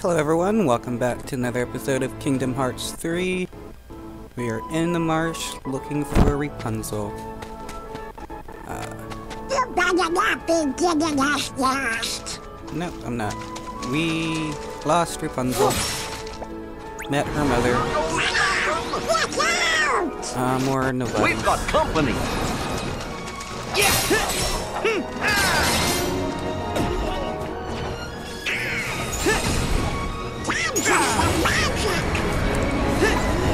Hello everyone, welcome back to another episode of Kingdom Hearts 3. We are in the marsh looking for Rapunzel. You better not be getting us lost. No, I'm not. We lost Rapunzel. Met her mother. Look out! More nobody. We've got company. Time for some magic!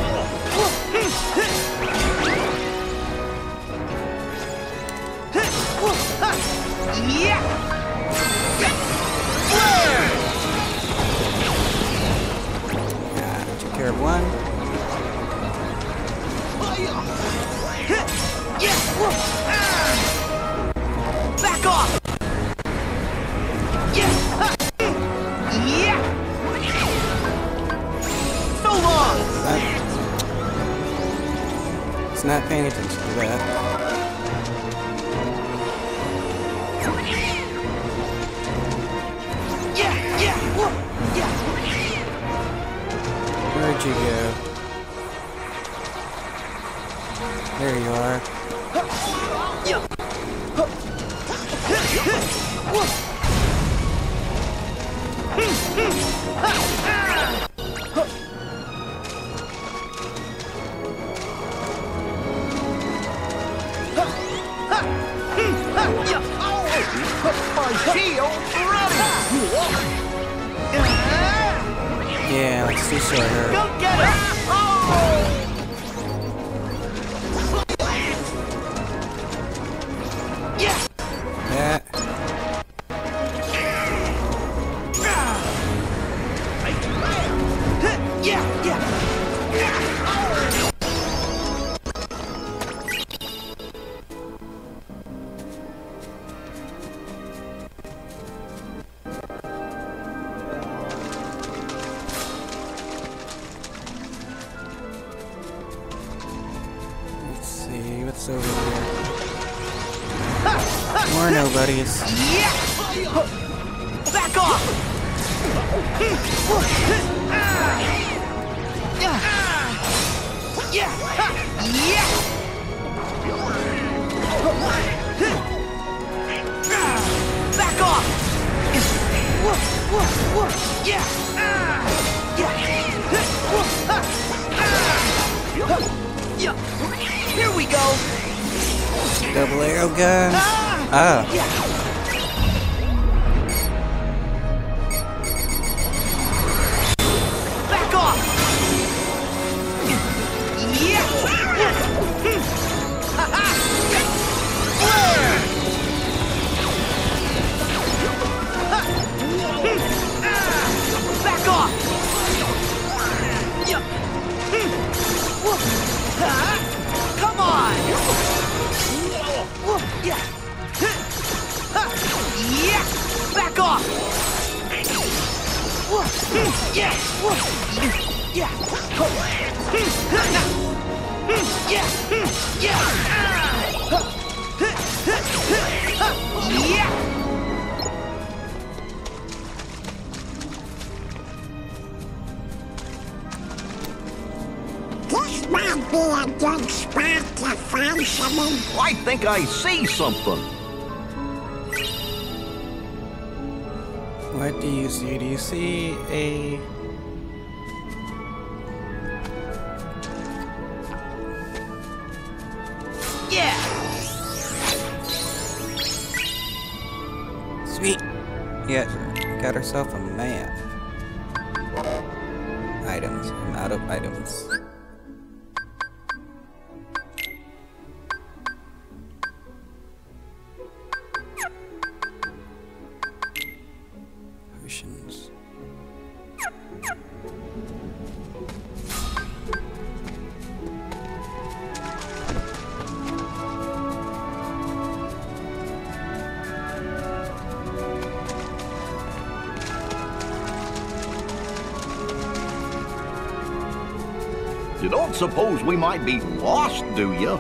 Took care of one. Back off! So long! It's not paying attention to that. Where'd you go? There you are. My shield's ready! Yeah, let's destroy her. Go get her! That. Let's see what's over here. More nobodies. Back off! Back off! Here we go! Double arrow gun. Ah. Back off! Back off! Come on! Back off! This might be a good spot to find something. I think I see something. What do you see? Do you see a... Yeah! Sweet! Yeah, got herself a map. Items. I'm out of items. Potions. You don't suppose we might be lost, do you?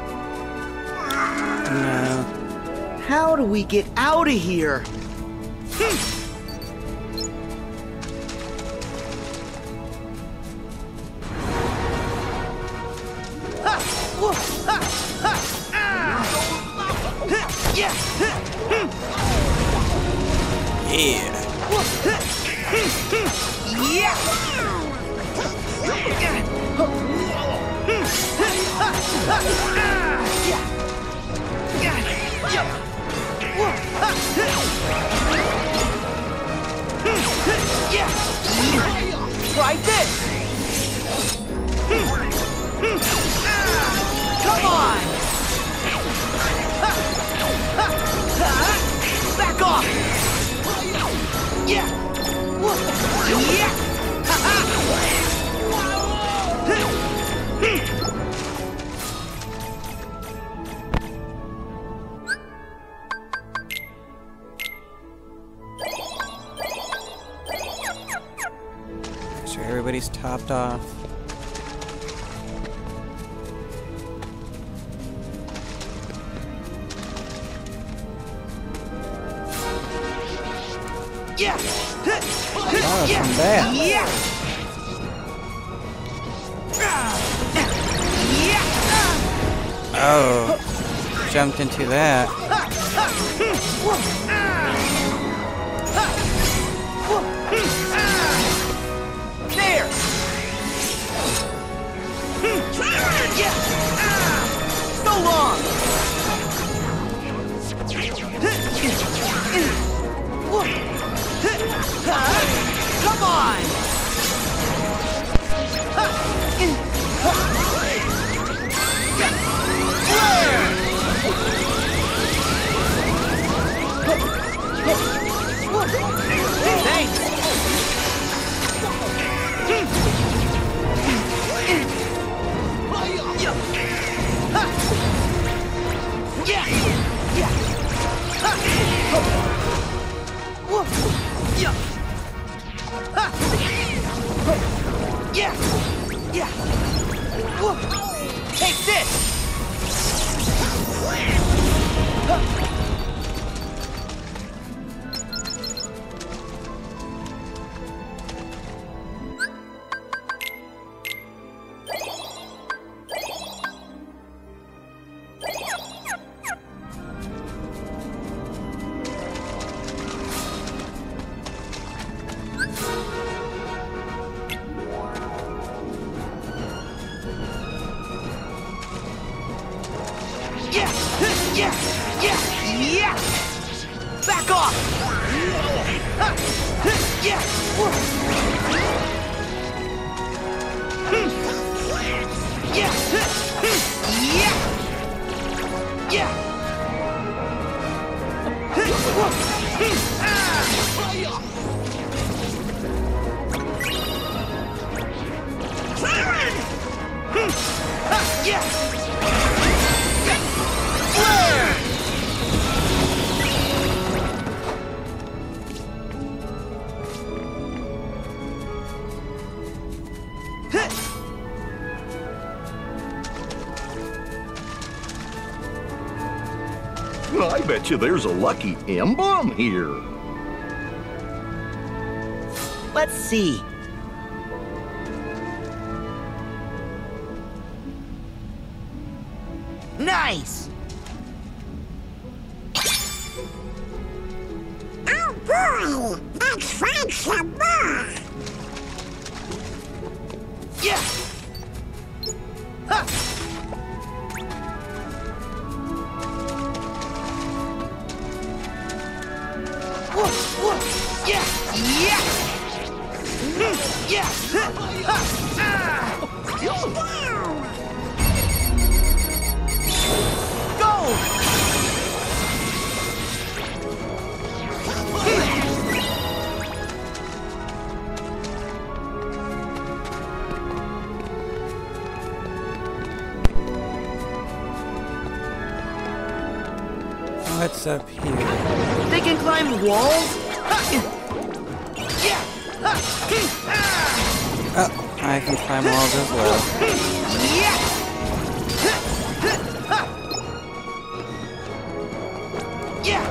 No. How do we get out of here? Try this! Come on! Back off! Yeah! Yeah! Make sure everybody's topped off. Yeah! Oh, from there. Yeah! Oh, jumped into that. There! Yeah! So long! Come on! Thanks! Yeah! Yeah! Yeah! Yeah! Take this! Yeah! Yeah! Yeah! Yeah! Back off! Yeah! Yeah! Yeah! Yeah! Yeah! I bet you there's a lucky M-bomb here. Let's see. Nice! Oh boy, let's find some more. Yeah! Ha! Yeah! Yeah! Yeah! Go! What's up here? They can climb walls? Yeah! Oh, I can climb walls as well. Yeah! Yeah!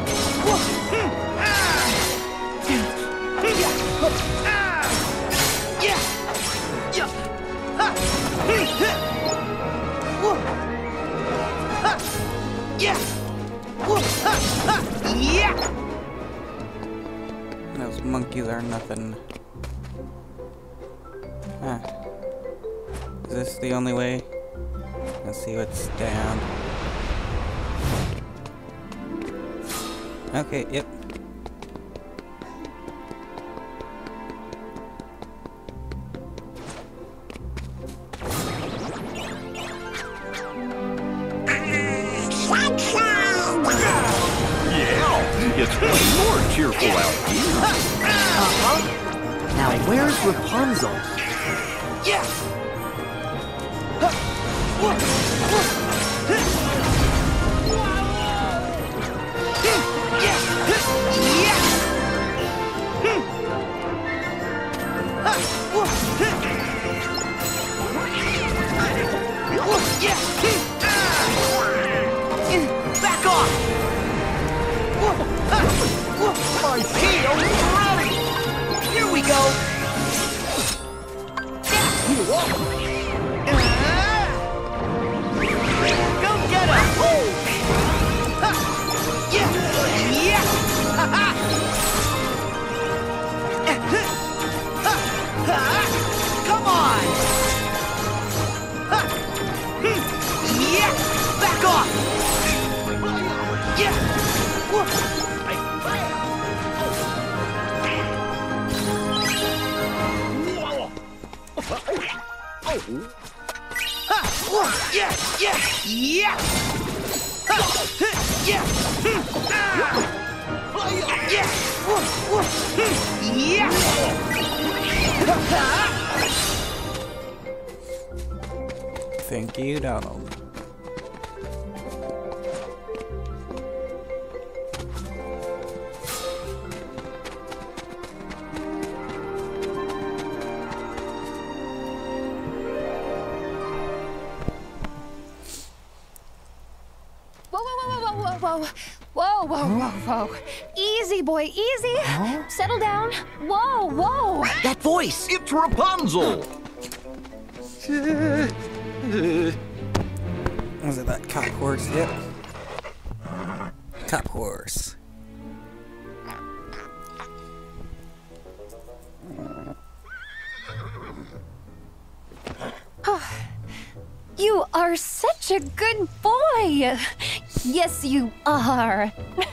Yeah! Those Those monkeys are nothing. Huh. Is this the only way? Let's see what's down. Okay, yep. It's way more cheerful out here. Now where's Rapunzel? Yeah! Back off! My shield is ready! Here we go! Go get him! Yeah! Yeah! Come on! Yeah! Back off! Yeah! Yeah! Yeah! Yeah! Yeah! Yeah! Thank you, Donald. Whoa. Easy, boy, easy. Huh? Settle down. Whoa. That voice! It's Rapunzel. Was it that cop horse? Yep. Cop horse. You are such a good boy. Yes, you are.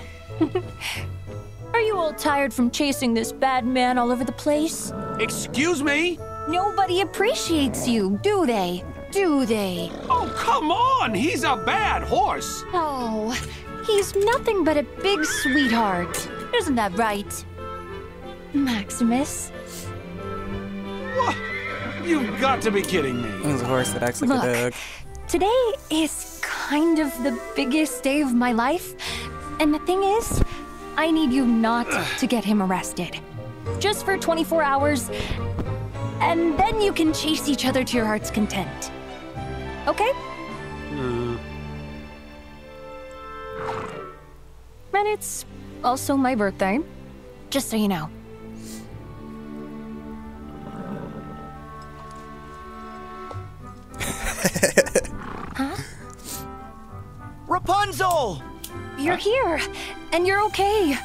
Are you all tired from chasing this bad man all over the place? Excuse me? Nobody appreciates you, do they? Oh, come on! He's a bad horse! Oh, he's nothing but a big sweetheart. Isn't that right? Maximus? What? You've got to be kidding me. It was a horse that acts like Look, a dog. Today is kind of the biggest day of my life. And the thing is, I need you not to get him arrested. Just for 24 hours, and then you can chase each other to your heart's content. Okay? And it's also my birthday, just so you know. Huh? Rapunzel! You're here, and you're okay.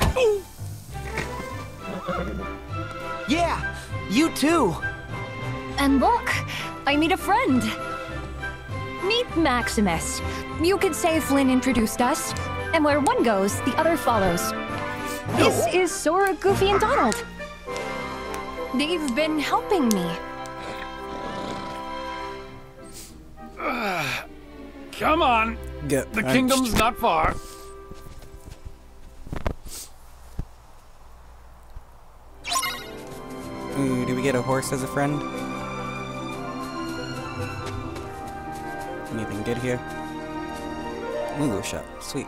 Yeah, you too. And look, I meet a friend. Meet Maximus. You could say Flynn introduced us, and where one goes, the other follows. This is Sora, Goofy, and Donald. They've been helping me. Come on. Get The punched. kingdom's not far. Ooh, do we get a horse as a friend? Anything good here? Mungo shop. Sweet.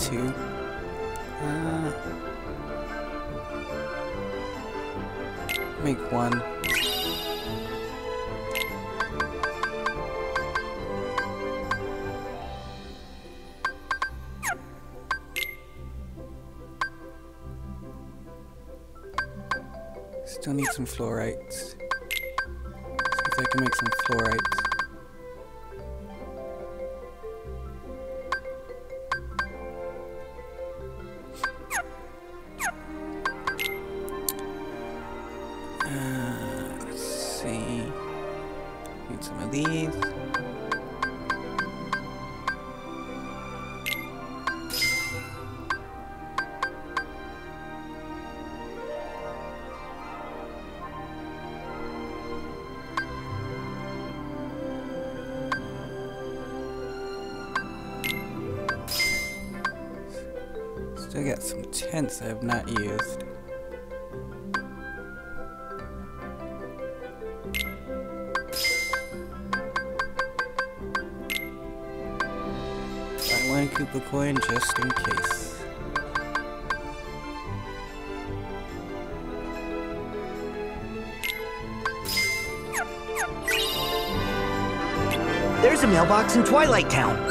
2. Make 1. Still need some fluorites. See if I can make some fluorites. Let's see. Need some of these. Still got some tents I have not used. Buy 1 Koopa coin just in case. There's a mailbox in Twilight Town.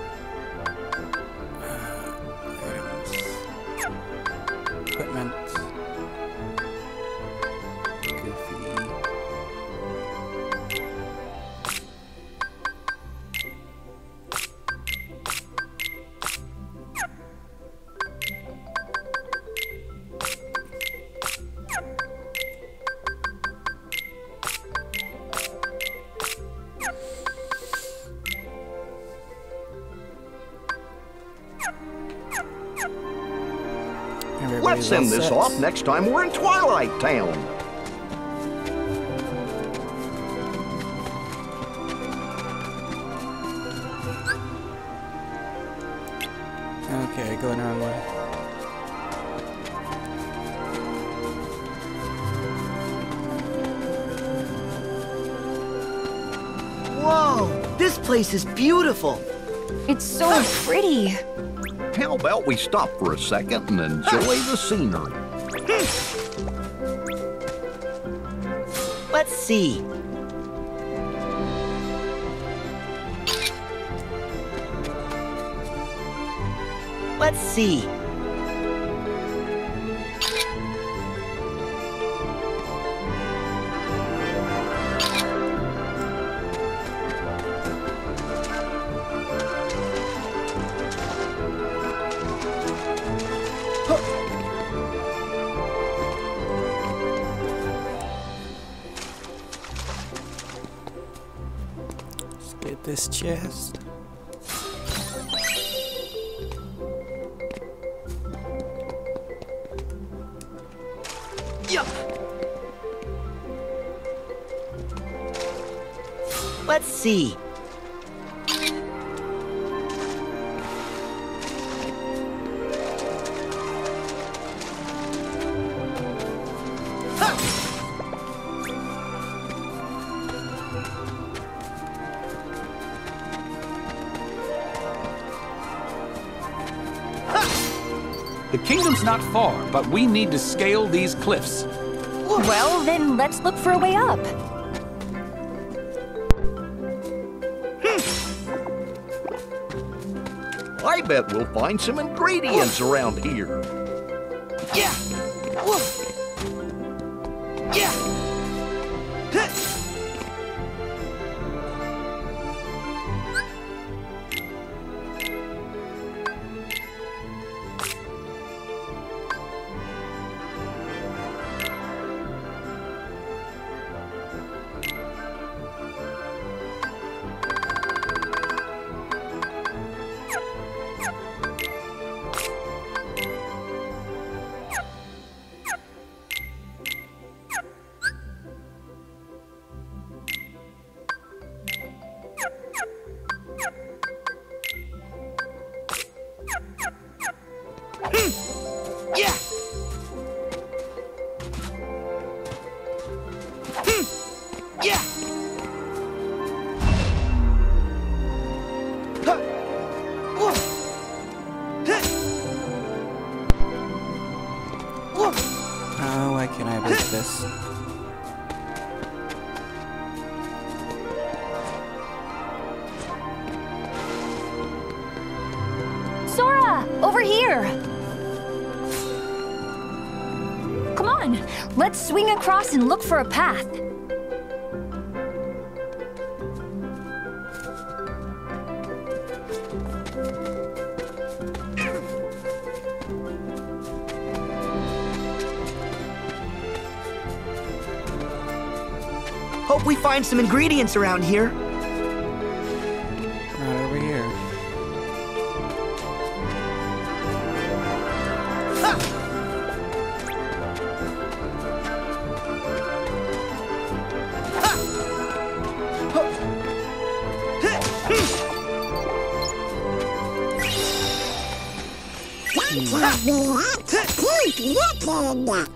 Equipment. Goofy. Let's send this off next time we're in Twilight Town. Okay, going the wrong way. Whoa, this place is beautiful. It's so pretty. How about we stop for a second and enjoy the scenery? Let's see. Let's see. Let's get this chest. Yup. Let's see. The kingdom's not far, but we need to scale these cliffs. Well, then let's look for a way up. I bet we'll find some ingredients around here. Yeah. Whoa. Yeah. Huh. Sora, over here! Come on, let's swing across and look for a path. Hope we find some ingredients around here. Not over here. That will be it. Keep looking.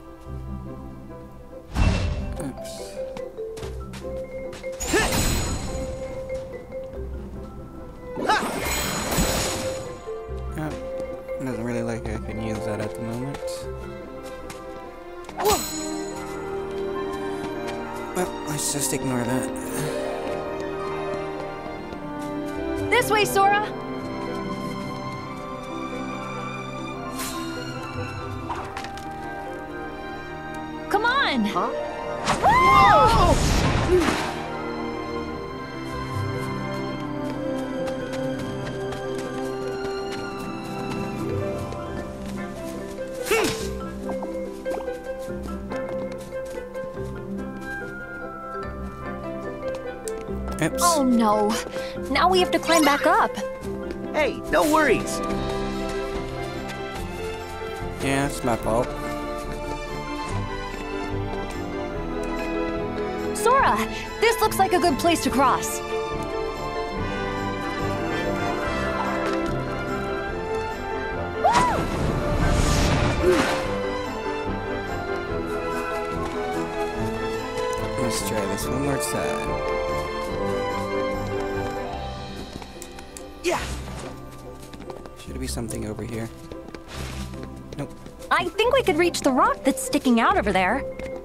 Doesn't really like I can use that at the moment. Well, let's just ignore that. This way, Sora! Come on! Huh? Whoa! Oops. Oh no! Now we have to climb back up! Hey, no worries. Yeah, it's my fault. Sora, this looks like a good place to cross. Let's try this one more time. Yeah. Should be something over here. Nope. I think we could reach the rock that's sticking out over there.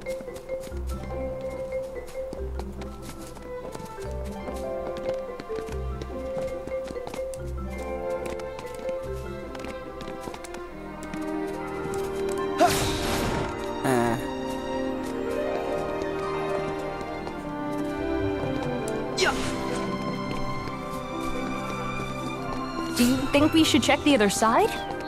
Do you think we should check the other side?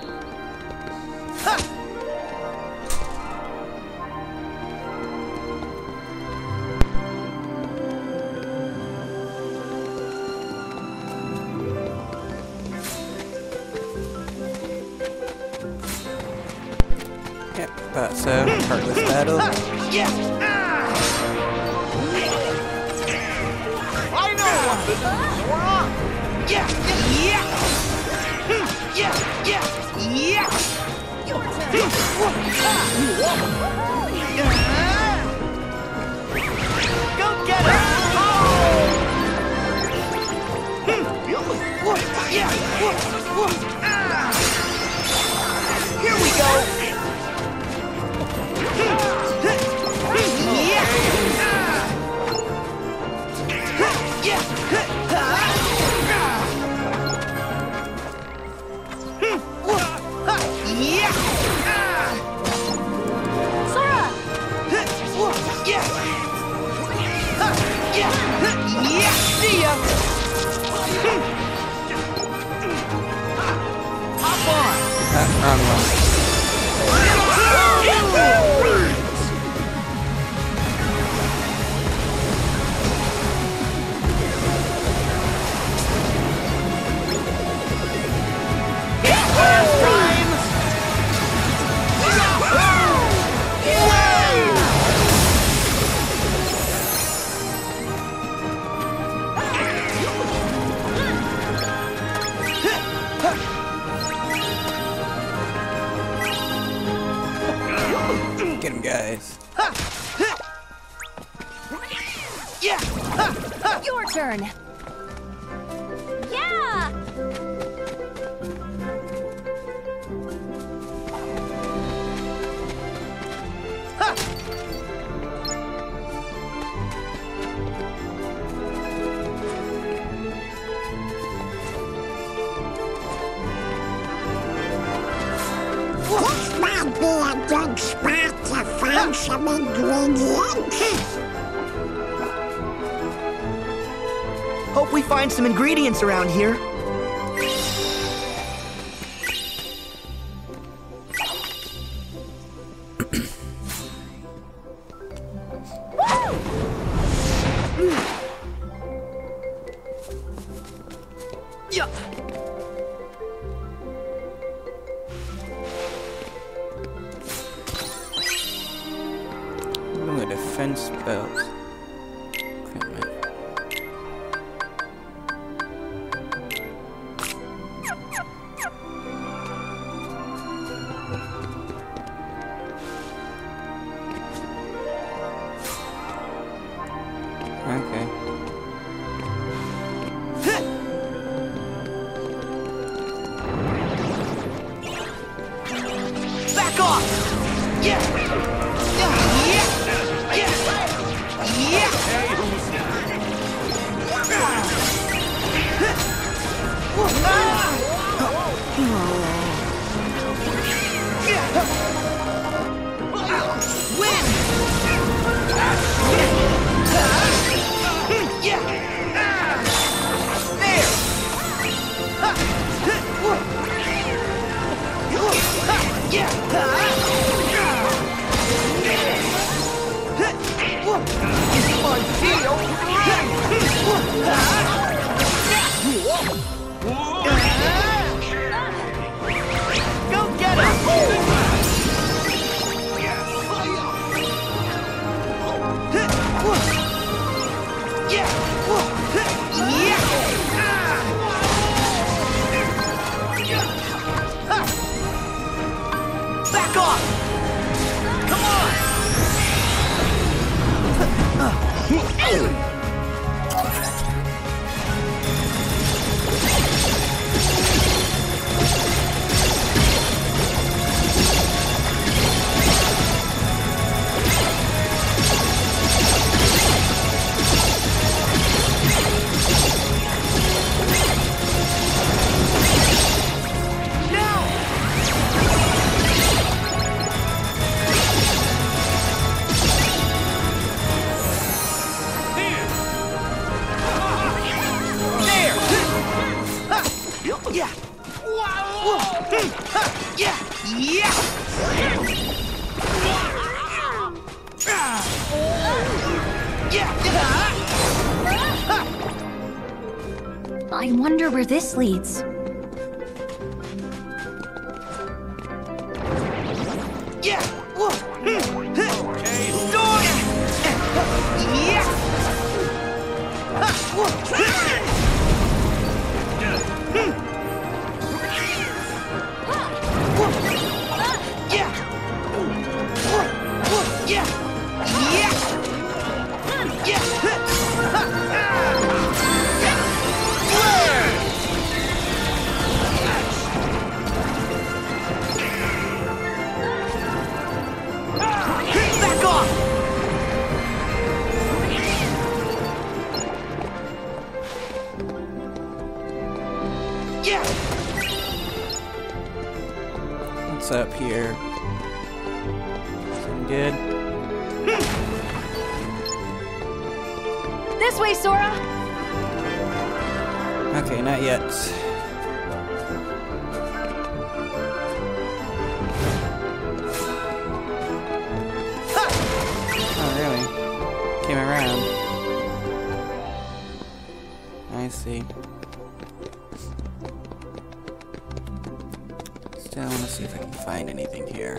Yep, thought so. Heartless battle. Yeah. I know what to do. Yeah. Yeah. Yeah. Yeah. Yeah. Your turn. Go get her. Yeah. Here we go. Sora! See ya! Hop on! Wrong one. Get him, guys. Your turn! Yeah! good spot to find some ingredients. Hope we find some ingredients around here. Yeah. Ooh, defense spells. Equipment. Okay. Back off! Yeah! Yeah! Yeah! Win! Go get Back off! Come on! Yeah! Yeah! Yeah! I wonder where this leads. Yeah! Storm! Yeah! Back off! Yeah! What's up here? Something good? This way, Sora! Okay, not yet. Oh, really? Came around. I see. Still want to see if I can find anything here.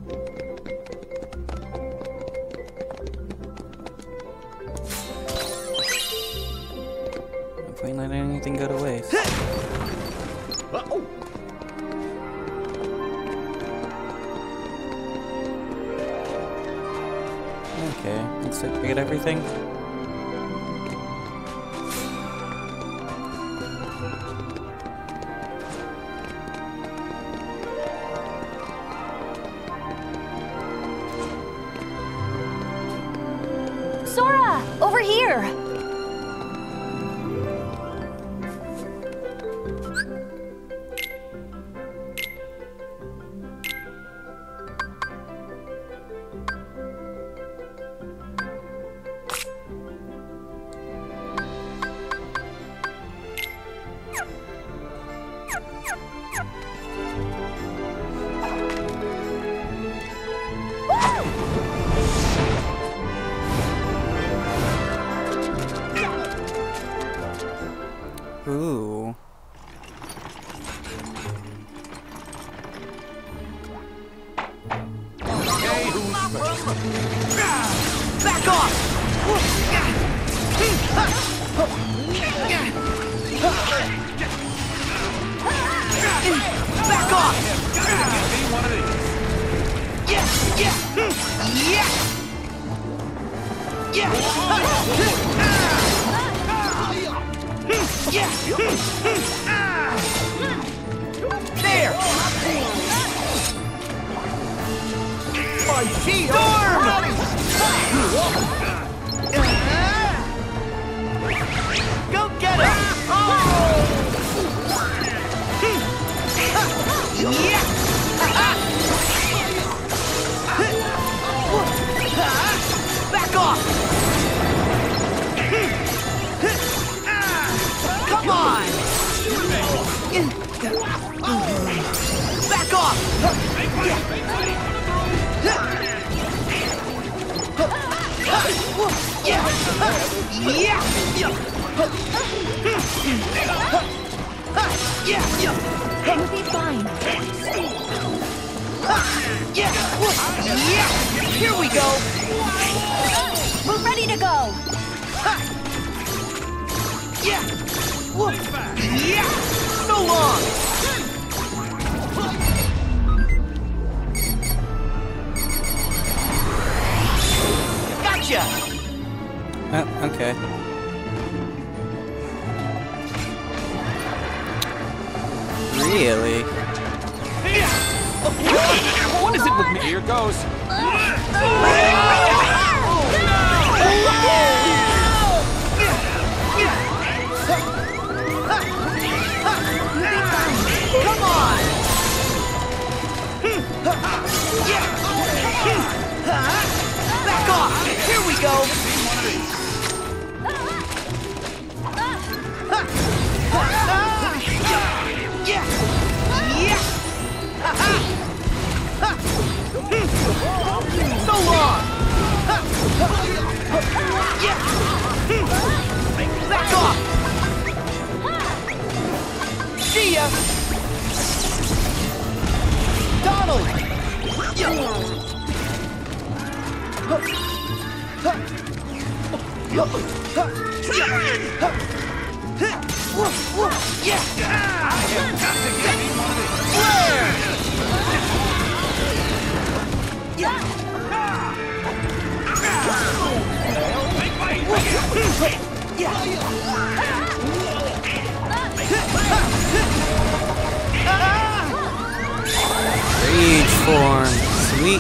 Hopefully not anything go to waste. Okay, looks like we get everything. Sora! Over here! Back off! Back off! Yeah! There! My shield! Storm! Go get him! Back off! Come on! Back off! You'll be fine. Here we go! We're ready to go. So long! Gotcha! Okay. Really? What is it with me? Here goes. Come on! Back off! Here we go! So long! Back off! See ya! Donald! Rage form. Sweet.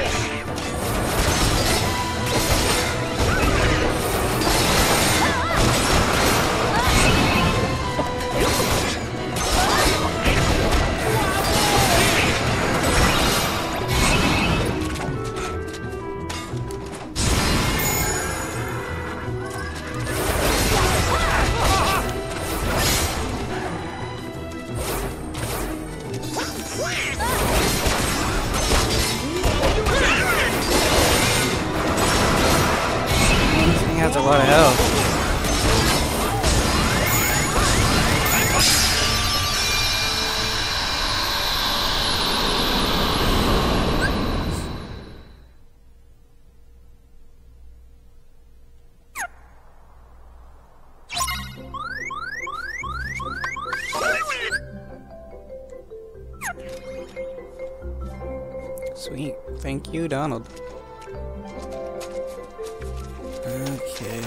He has a lot of health. Sweet. Thank you, Donald. Okay.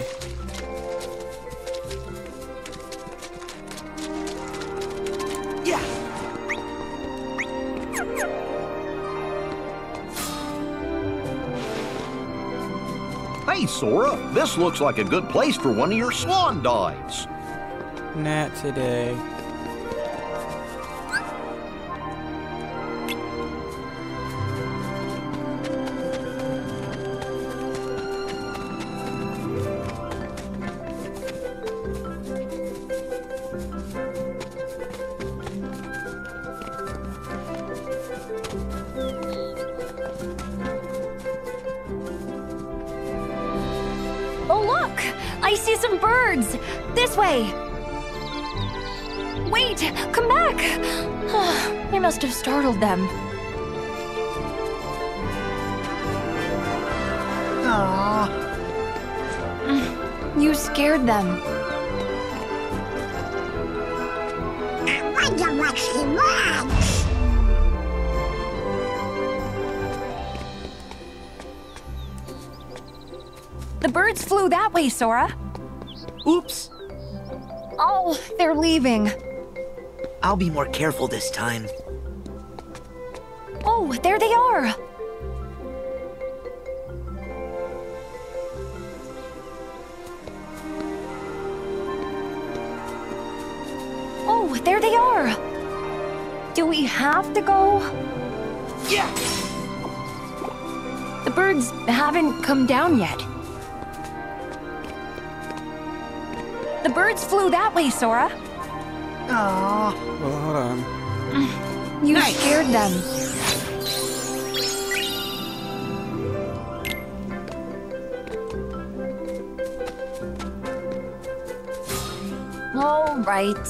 Hey, Sora, this looks like a good place for one of your swan dives. Not today. Oh, look! I see some birds! This way! Wait! Come back! I must have startled them. Aww. You scared them. I wonder what she wants. The birds flew that way, Sora. Oops. Oh, they're leaving. I'll be more careful this time. Oh, there they are. Oh, there they are. Do we have to go? Yeah! The birds haven't come down yet. The birds flew that way, Sora. Aww. Well, hold on. You Nice. scared them. All right.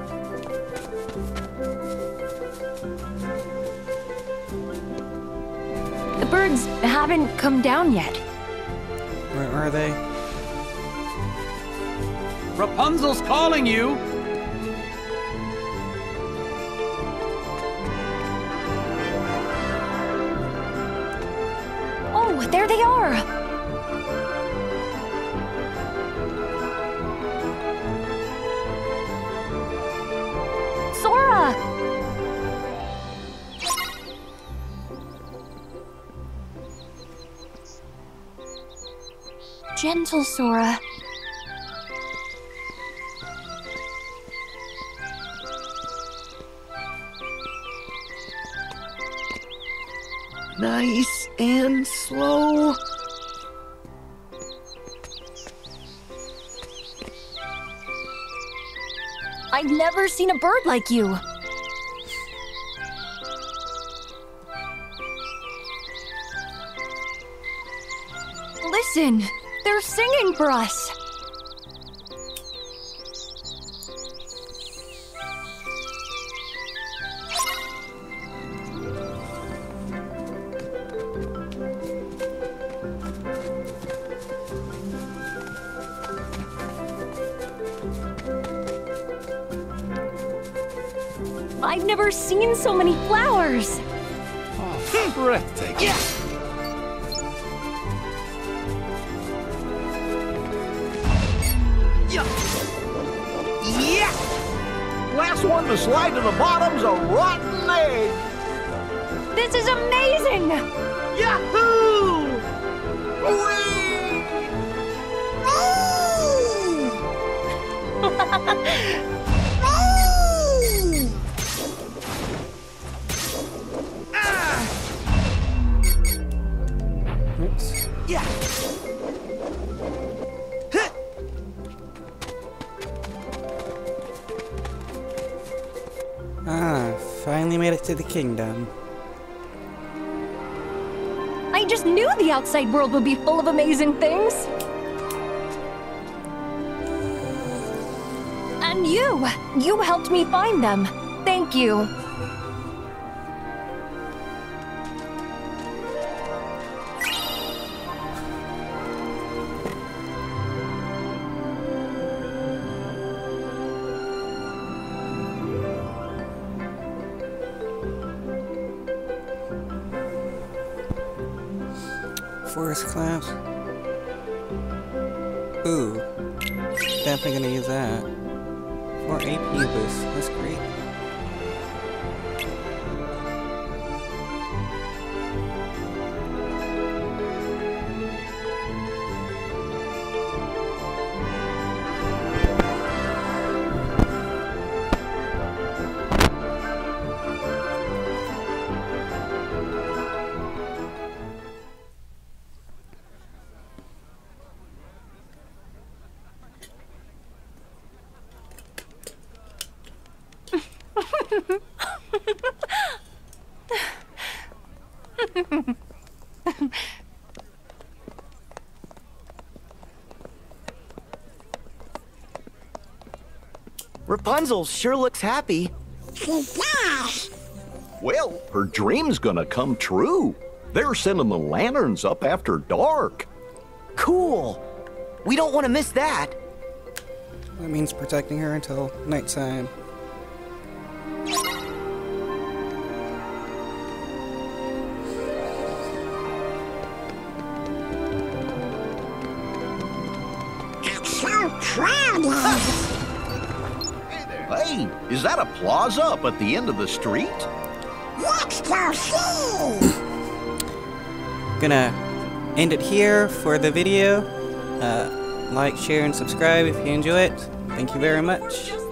The birds haven't come down yet. Where are they? Rapunzel's calling you! Oh, there they are. Sora! Gentle Sora. Nice and slow. I've never seen a bird like you. Listen, they're singing for us. I've never seen so many flowers. Breathtaking. Yeah! Yeah! Last one to slide to the bottom's a rotten egg. This is amazing! Yahoo! Oops. Yeah! Huh. Ah, finally made it to the kingdom. I just knew the outside world would be full of amazing things. And you helped me find them. Thank you. Forest class. Ooh. Definitely gonna use that. Or AP boost. That's great. Rapunzel sure looks happy. She does. Well, her dream's gonna come true. They're sending the lanterns up after dark. Cool. We don't want to miss that. That means protecting her until nighttime. It's so crowded. Hey, is that a plaza up at the end of the street? Let's go see. Gonna end it here for the video. Like, share, and subscribe if you enjoy it. Thank you very much.